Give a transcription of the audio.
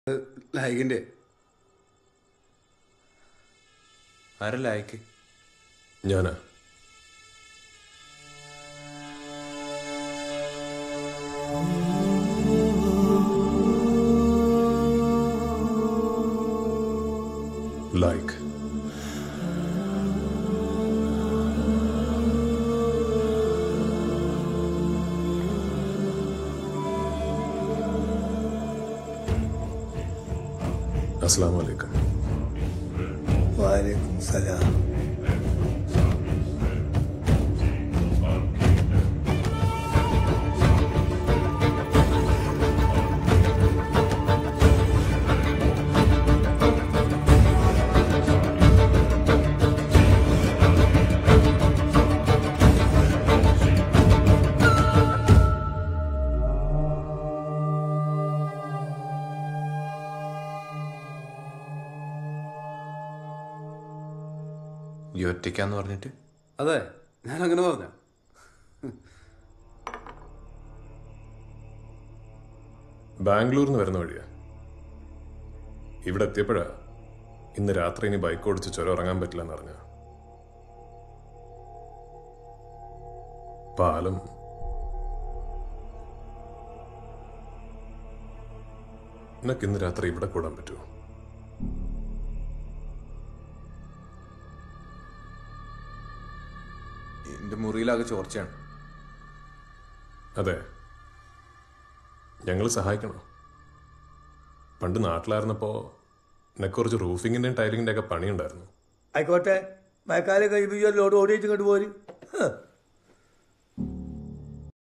ലൈക്കിൻ്റെ ആരാ ലൈക്ക്? ഞാനാ. ലൈക്ക് अस्सलाम वालेकुम. वालेकुम सलाम. ഈ ഒറ്റയ്ക്കാന്ന് പറഞ്ഞിട്ട്? അതെ, ഞാനങ്ങനെ പറഞ്ഞ. ബാംഗ്ലൂരിൽ നിന്ന് വരുന്ന വഴിയാ. ഇവിടെ എത്തിയപ്പോഴാ ഇന്ന് രാത്രി ഇനി ബൈക്ക് ഓടിച്ച് ചുരം ഇറങ്ങാൻ പറ്റില്ലെന്ന് അറിഞ്ഞ. പാലം നിനക്ക് ഇന്ന് രാത്രി ഇവിടെ കൂടാൻ പറ്റുമോ? എന്റെ മുറിയിലാകെ ചോർച്ചയാണ്. അതെ, ഞങ്ങൾ സഹായിക്കണോ? പണ്ട് നാട്ടിലായിരുന്നപ്പോ എനക്ക് കുറച്ച് റൂഫിങ്ങിന്റെയും ടൈലിങ്ങിന്റെ ഒക്കെ പണിയുണ്ടായിരുന്നു. ആയിക്കോട്ടെ, മഴക്കാലം കഴിയുമ്പോൾ ലോഡ് ഓടിയിട്ട് ഇങ്ങോട്ട് പോര്.